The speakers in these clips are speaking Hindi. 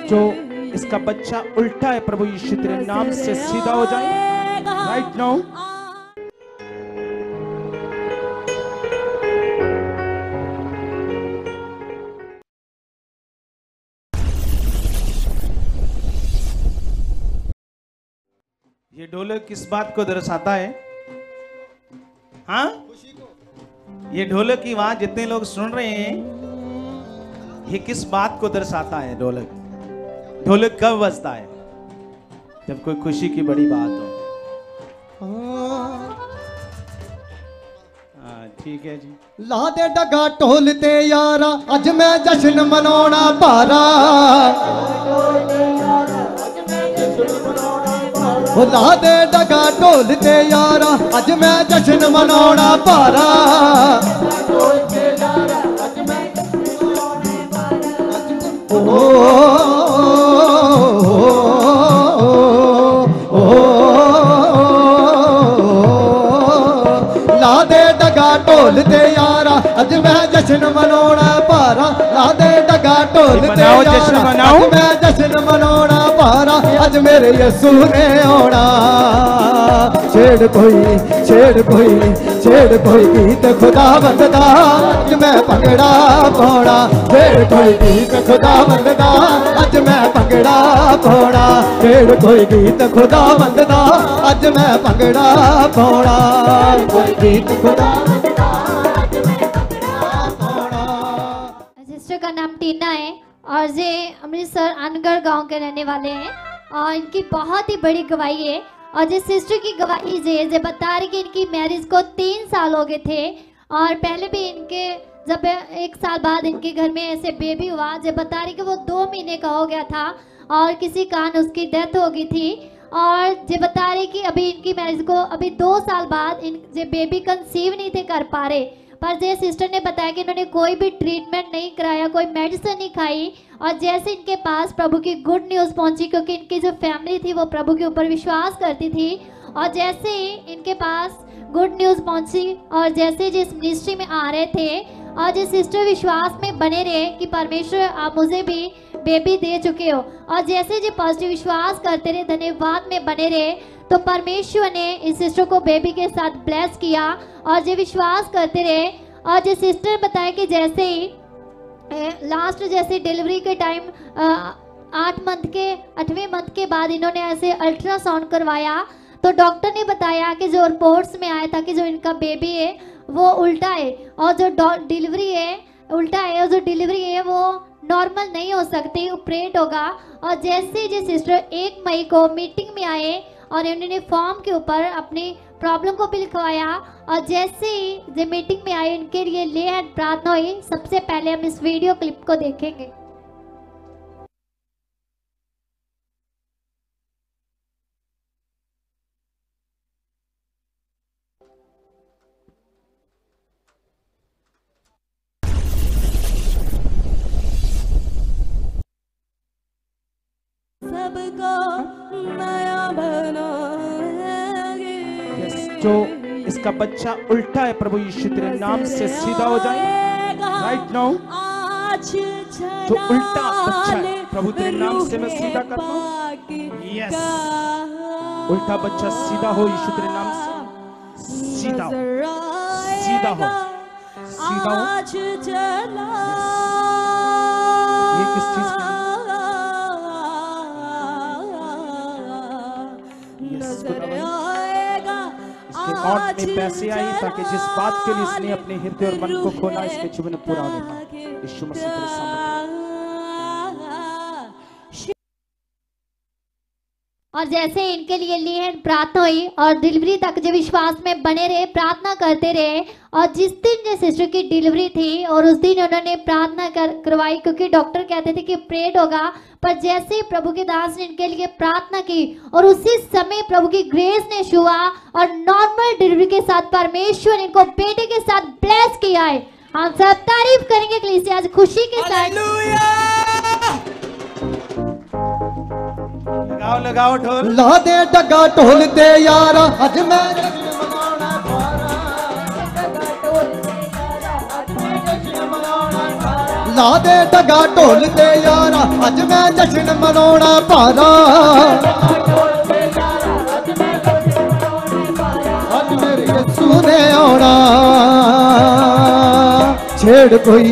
जो इसका बच्चा उल्टा है प्रभु यीशु तेरे नाम से सीधा हो जाए राइट नाउ। ये ढोलक किस बात को दर्शाता है? हाँ, ये ढोलक की आवाज जितने लोग सुन रहे हैं, ये किस बात को दर्शाता है? ढोलक कब बजता है? जब कोई खुशी की बड़ी बात हो। ठीक है जी। ला दे डगा ढोल ते यारा, अज मैं जश्न मनाना भारा। ला दे डगा ढोल ते यारा, अज मैं जश्न मनाना भारा। ला दे डगा ढोल ते यारा, अज मैं जश्न मनाना भारा। ला दे डगा ढोल ते यारा, अज मैं जश्न मनाना भारा। अज मेरे यसू ने आना। छेड़ कोई गीत खुदा बंददा, अज मैं भंगड़ा पाउणा। छेड़ कोई गीत खुदा बंददा, अज मैं भंगड़ा पाउणा। छेड़ कोई गीत खुदा बंददा, अज मैं भंगड़ा पाउणा। कोई गीत खुदा बंददा, अज मैं भंगड़ा पाउणा। सिस्टर का नाम टीना है और ये अमृतसर अनगढ़ गांव के रहने वाले हैं और इनकी बहुत ही बड़ी गवाही है। और जिस सिस्टर की गवाही जे बता रही कि इनकी मैरिज को 3 साल हो गए थे और पहले भी इनके जब 1 साल बाद इनके घर में ऐसे बेबी हुआ, जे बता रही कि वो 2 महीने का हो गया था और किसी कारण उसकी डेथ हो गई थी। और जे बता रही कि अभी इनकी मैरिज को अभी 2 साल बाद इन जे बेबी कंसीव नहीं थे कर पा रहे, पर जे सिस्टर ने बताया कि इन्होंने कोई भी ट्रीटमेंट नहीं कराया, कोई मेडिसिन नहीं खाई और जैसे इनके पास प्रभु की गुड न्यूज़ पहुंची, क्योंकि इनकी जो फैमिली थी वो प्रभु के ऊपर विश्वास करती थी, और जैसे ही इनके पास गुड न्यूज़ पहुंची और जैसे जिस मिनिस्ट्री में आ रहे थे और जिस सिस्टर विश्वास में बने रहे कि परमेश्वर आप मुझे भी बेबी दे चुके हो, और जैसे जो पॉजिटिव विश्वास करते रहे, धन्यवाद में बने रहे, तो परमेश्वर ने इस सिस्टर को बेबी के साथ ब्लेस किया और जो विश्वास करते रहे। और जो सिस्टर बताया कि जैसे ही लास्ट जैसे डिलीवरी के टाइम 8वें मंथ के बाद इन्होंने ऐसे अल्ट्रासाउंड करवाया तो डॉक्टर ने बताया कि जो रिपोर्ट्स में आया था कि जो इनका बेबी है वो उल्टा है और जो डिलीवरी है उल्टा है और जो डिलीवरी है वो नॉर्मल नहीं हो सकती, ऑपरेट होगा। और जैसे जो सिस्टर 1 मई को मीटिंग में आए और उन्होंने फॉर्म के ऊपर अपनी प्रॉब्लम को भी लिखवाया और जैसे ही जो मीटिंग में आए इनके लिए ले हैंड प्रार्थना हुई। सबसे पहले हम इस वीडियो क्लिप को देखेंगे। सबको नया बनाएगी। जो इसका बच्चा उल्टा है प्रभु यीशु तेरे नाम से सीधा हो जाए राइट नाउ। जो उल्टा बच्चा है प्रभु तेरे नाम से मैं सीधा करता हूँ। यस, उल्टा बच्चा सीधा हो यीशु तेरे नाम से। सीधा हो, सीधा हो, सीधा हो। ये किस चीज का? अकाउंट में पैसे आई ताकि जिस बात के लिए इसने अपने हृदय और मन को खोला इसके जीवन में पूरा होने पाए। यीशु मसीह तेरे सामने। और जैसे इनके लिए लिए प्रार्थना हुई और डिलीवरी तक जो विश्वास में बने रहे, प्रार्थना करते रहे। और जिस दिन जो सिस्टर की डिलीवरी थी और उस दिन उन्होंने प्रार्थना करवाई क्योंकि डॉक्टर कहते थे कि ऑपरेट होगा, पर जैसे ही प्रभु के दास ने इनके लिए प्रार्थना की और उसी समय प्रभु की ग्रेस ने छुआ और नॉर्मल डिलीवरी के साथ परमेश्वर इनको बेटे के साथ ब्लेस किया है। हम सब तारीफ करेंगे कलीसिया आज खुशी के साथ। लगाओ लगाओ ढोल। ला दे डगा ढोल ते यारा, अज मैं ला दे डगा ढोल ते यारा अज मैं जश्न मनाउणा भारा अज मेरे यीशु ने आउणा छेड़ कोई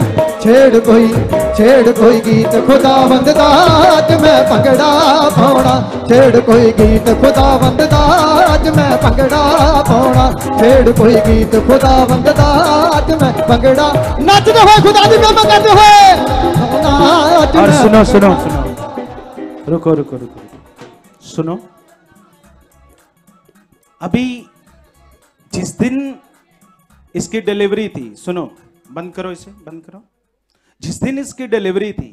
गीत खुदावंद दा अज मैं भंगड़ा पाउणा छेड़ कोई गीत खुदावंद दा अज मैं भंगड़ा पाउणा छेड़ कोई गीत खुदावंद दा अज मैं भंगड़ा नचदे होए खुदा दी महिमा करदे होए और सुनो सुनो सुनो रुको सुनो अभी जिस दिन इसकी डिलीवरी थी, सुनो बंद करो इसे, बंद करो। जिस दिन इसकी डिलीवरी थी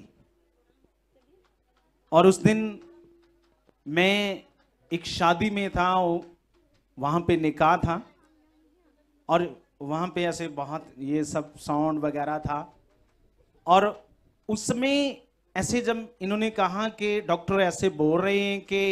और उस दिन मैं एक शादी में था, वहां पे निकाह था और वहां पे ऐसे बहुत ये सब साउंड वगैरह था और उसमें ऐसे जब इन्होंने कहा कि डॉक्टर ऐसे बोल रहे हैं कि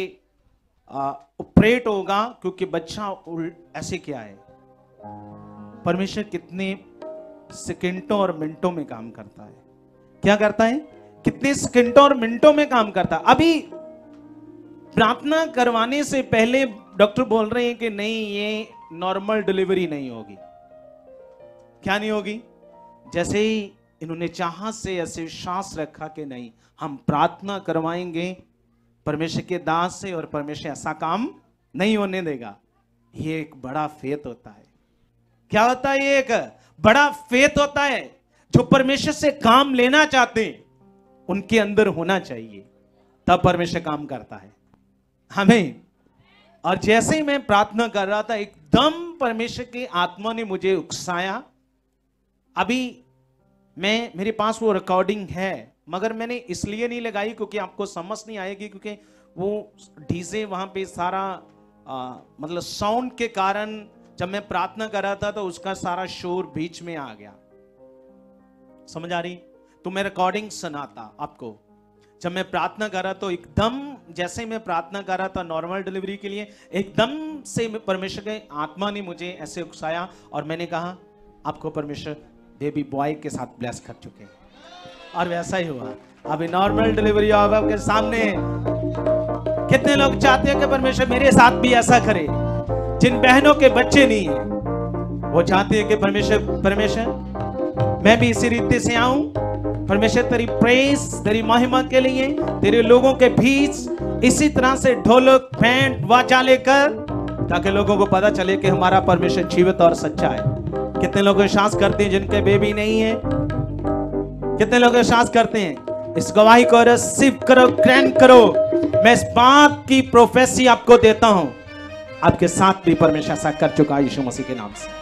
ऑपरेट होगा क्योंकि बच्चा ऐसे क्या है, परमेश्वर कितने सेकंडों और मिनटों में काम करता है, क्या करता है, कितने सेकंडों और मिनटों में काम करता है। अभी प्रार्थना करवाने से पहले डॉक्टर बोल रहे हैं कि नहीं ये नॉर्मल डिलीवरी नहीं होगी। क्या नहीं होगी? जैसे ही इन्होंने चाहा से ऐसे सांस रखा कि नहीं हम प्रार्थना करवाएंगे परमेश्वर के दास से और परमेश्वर ऐसा काम नहीं होने देगा। ये एक बड़ा फेथ होता है। क्या होता है? ये एक बड़ा फेथ होता है। जो परमेश्वर से काम लेना चाहते हैं उनके अंदर होना चाहिए, तब परमेश्वर काम करता है। हमें और जैसे ही मैं प्रार्थना कर रहा था एकदम परमेश्वर की आत्मा ने मुझे उकसाया। अभी मेरे पास वो रिकॉर्डिंग है मगर मैंने इसलिए नहीं लगाई क्योंकि आपको समझ नहीं आएगी, क्योंकि वो डीजे वहां पे सारा मतलब साउंड के कारण जब मैं प्रार्थना कर रहा था तो उसका सारा शोर बीच में आ गया। समझ आ रही? तो मैं रिकॉर्डिंग सुनाता आपको। जब मैं प्रार्थना कर रहा तो एकदम जैसे मैं प्रार्थना कर रहा था नॉर्मल डिलीवरी के लिए, एकदम से परमेश्वर के आत्मा ने मुझे ऐसे उकसाया और मैंने कहा आपको परमेश्वर बेबी बॉय के साथ ब्लेस कर चुके हैं। और वैसा ही हुआ। अभी नॉर्मल डिलीवरी होगा आपके सामने। कितने लोग चाहते हैं कि परमेश्वर मेरे साथ भी ऐसा करे? जिन बहनों के बच्चे नहीं है वो चाहते हैं कि परमेश्वर मैं भी इसी रीति से आऊं, परमेश्वर तेरी प्रेस तेरी महिमा के लिए तेरे लोगों के बीच इसी तरह से ढोलक बैंड वाचा लेकर, ताकि लोगों को पता चले कि हमारा परमेश्वर जीवित और सच्चा है। कितने लोग विश्वास करते हैं जिनके बेबी नहीं है? कितने लोग विश्वास करते हैं? इस गवाही को रिसीव करो, ग्रैंड करो। मैं इस बात की प्रोफेसी आपको देता हूं, आपके साथ भी परमेश्वर ऐसा कर चुका है यीशु मसीह के नाम से।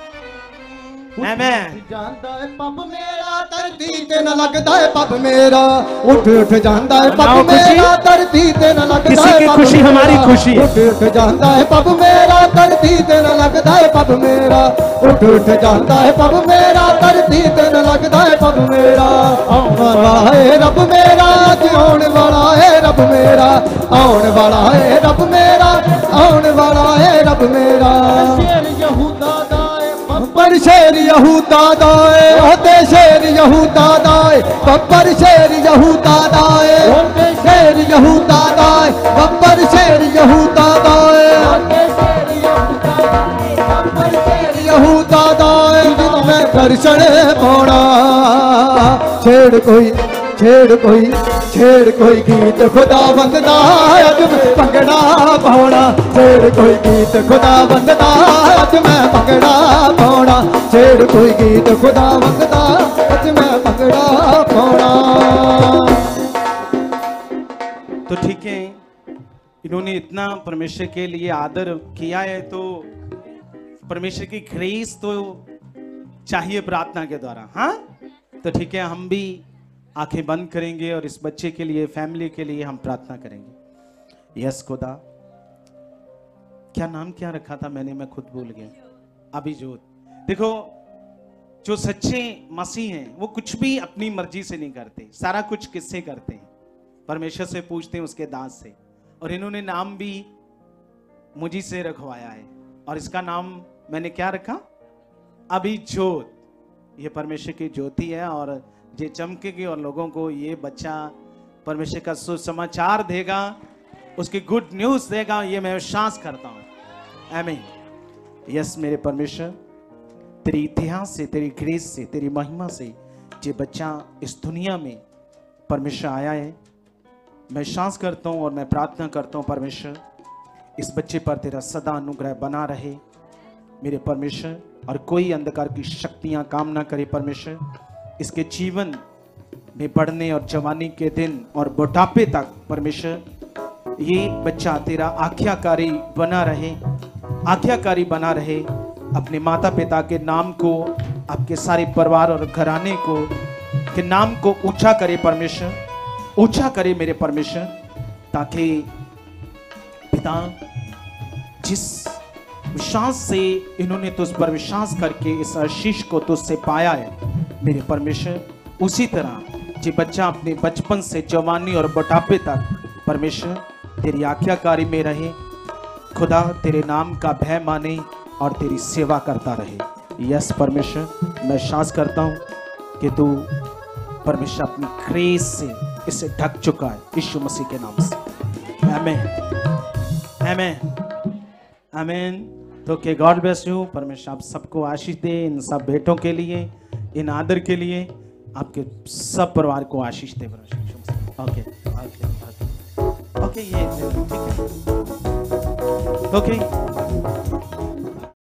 आमीन। ਜਾਂਦਾ ਹੈ ਪੱਬ ਮੇਰਾ ਧਰਤੀ ਤੇ ਨਾ ਲੱਗਦਾ ਹੈ ਪੱਬ ਮੇਰਾ, ਉੱਠ ਉੱਠ ਜਾਂਦਾ ਹੈ ਪੱਬ ਮੇਰਾ ਧਰਤੀ ਤੇ ਨਾ ਲੱਗਦਾ किसी की खुशी हमारी खुशी है। ਉੱਠ ਉੱਠ ਜਾਂਦਾ ਹੈ ਪੱਬ ਮੇਰਾ ਧਰਤੀ ਤੇ ਨਾ ਲੱਗਦਾ ਹੈ ਪੱਬ ਮੇਰਾ, ਉੱਠ ਉੱਠ ਜਾਂਦਾ ਹੈ ਪੱਬ ਮੇਰਾ ਧਰਤੀ ਤੇ ਨਾ ਲੱਗਦਾ ਹੈ ਪੱਬ ਮੇਰਾ। ਆਉਣ ਵਾਲਾ ਹੈ ਰੱਬ ਮੇਰਾ, ਅੱਜ ਆਉਣ ਵਾਲਾ ਹੈ ਰੱਬ ਮੇਰਾ, ਆਉਣ ਵਾਲਾ ਹੈ ਰੱਬ ਮੇਰਾ, ਆਉਣ ਵਾਲਾ ਹੈ ਰੱਬ ਮੇਰਾ। ਸ਼ੇਰ ਯਹੂਦਾ ਦਾ ਬੱਬਰ ਸ਼ੇਰ ਯਹੂਦਾ ਦਾ ਏ, ਉਹਦੇ ਸ਼ੇਰ ਯਹੂਦਾ ਦਾ ਏ, ਬੱਬਰ ਸ਼ੇਰ ਯਹੂਦਾ ਦਾ ਏ, ਉਹਦੇ ਸ਼ੇਰ ਯਹੂਦਾ ਦਾ ਏ, ਬੱਬਰ ਸ਼ੇਰ ਯਹੂਦਾ ਦਾ ਏ, ਉਹਦੇ ਸ਼ੇਰ ਯਹੂਦਾ ਦਾ ਏ, ਬੱਬਰ ਸ਼ੇਰ ਯਹੂਦਾ ਦਾ ਏ। ਜਦੋਂ ਮੈਂ ਦਰਸ਼ਨ ਪਾਉਣਾ ਛੇੜ ਕੋਈ ਗੀਤ ਖੁਦਾਵੰਦ ਦਾ, ਅੱਜ ਮੈਂ ਭੰਗੜਾ ਪਾਉਣਾ। ਛੇੜ ਕੋਈ ਗੀਤ ਖੁਦਾਵੰਦ ਦਾ, ਅੱਜ ਮੈਂ ਭੰਗੜਾ ਪਾਉਣਾ। ਛੇੜ ਕੋਈ ਗੀਤ ਖੁਦਾਵੰਦ ਦਾ, ਅੱਜ ਮੈਂ ਭੰਗੜਾ ਪਾਉਣਾ। तो ठीक है, इन्होंने इतना परमेश्वर के लिए आदर किया है तो परमेश्वर की ग्रेस तो चाहिए प्रार्थना के द्वारा। हाँ तो ठीक है, हम भी आंखें बंद करेंगे और इस बच्चे के लिए फैमिली के लिए हम प्रार्थना करेंगे। यस खुदा, क्या नाम क्या रखा था मैंने, मैं खुद भूल गया। अभिजोत। देखो जो सच्चे मसीह हैं वो कुछ भी अपनी मर्जी से नहीं करते, सारा कुछ किससे करते हैं? परमेश्वर से पूछते हैं, उसके दास से। और इन्होंने नाम भी मुझी से रखवाया है और इसका नाम मैंने क्या रखा? अभिजोत। ये परमेश्वर की ज्योति है और ये चमकेगी और लोगों को ये बच्चा परमेश्वर का सुसमाचार देगा, उसकी गुड न्यूज देगा, ये मैं विश्वास करता हूँ। आमीन। यस मेरे परमेश्वर, तेरी इतिहास से, तेरी ग्रेस से, तेरी महिमा से ये बच्चा इस दुनिया में परमेश्वर आया है। मैं विश्वास करता हूँ और मैं प्रार्थना करता हूँ परमेश्वर, इस बच्चे पर तेरा सदा अनुग्रह बना रहे मेरे परमेश्वर, और कोई अंधकार की शक्तियाँ काम ना करे परमेश्वर। इसके जीवन में बढ़ने और जवानी के दिन और बुढ़ापे तक परमेश्वर ये बच्चा तेरा आज्ञाकारी बना रहे, आज्ञाकारी बना रहे। अपने माता पिता के नाम को, आपके सारे परिवार और घराने को के नाम को ऊंचा करे परमेश्वर, ऊंचा करे मेरे परमेश्वर, ताकि पिता जिस विश्वास से इन्होंने तुझ पर विश्वास करके इस आशीष को तुझसे पाया है मेरे परमेश्वर, उसी तरह जो बच्चा अपने बचपन से जवानी और बुढ़ापे तक परमेश्वर तेरी आज्ञाकारी में रहे, खुदा तेरे नाम का भय माने और तेरी सेवा करता रहे। यस परमेश्वर, मैं विश्वास करता हूँ कि तू परमेश्वर अपनी ग्रेस से इसे ढक चुका है, यीशु मसीह के नाम से। आमीन, आमीन, आमीन। तो के गॉड ब्लेस यू। परमेश्वर आप सबको आशीष दे, इन सब भेंटों के लिए, इन आदर के लिए, आपके सब परिवार को आशीष दे परमेश्वर। ओके ओके ओके, ये ठीक है। ओके